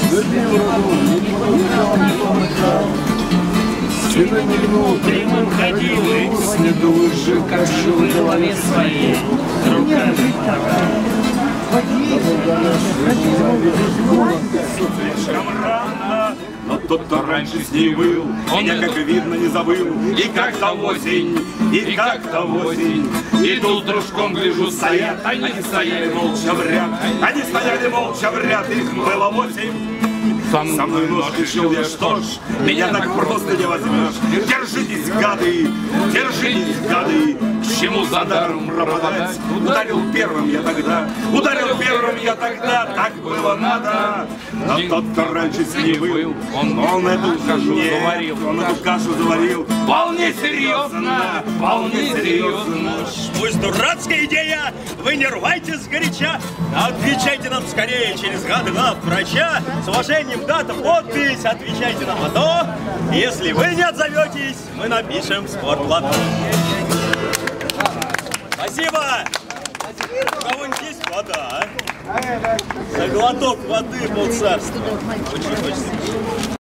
Прямым ходили, как в голове своей, руками. Слишком рано, но тот, кто раньше с ней был, меня, как видно, не забыл. И как-то осень, и как-то осень. Иду с дружком, гляжу, стоят. Они стояли молча в ряд. Они стояли молча в ряд, их было 8. Со мной нож решил я, что ж, меня так просто не возьмешь. Держитесь, гады, к чему за даром пропадать? Ударил первым я тогда, так было надо. Но тот, кто раньше с ней был, он эту кашу заварил. Вполне серьезно, Пусть дурацкая идея, вы не рвайтесь сгоряча, отвечайте нам скорее через гады на врача. С уважением, дата, подпись, отвечайте нам, а то, если вы не отзоветесь, мы напишем спортлото. Спасибо! У кого-нибудь есть вода, а? За глоток воды полцарства. Очень хочется.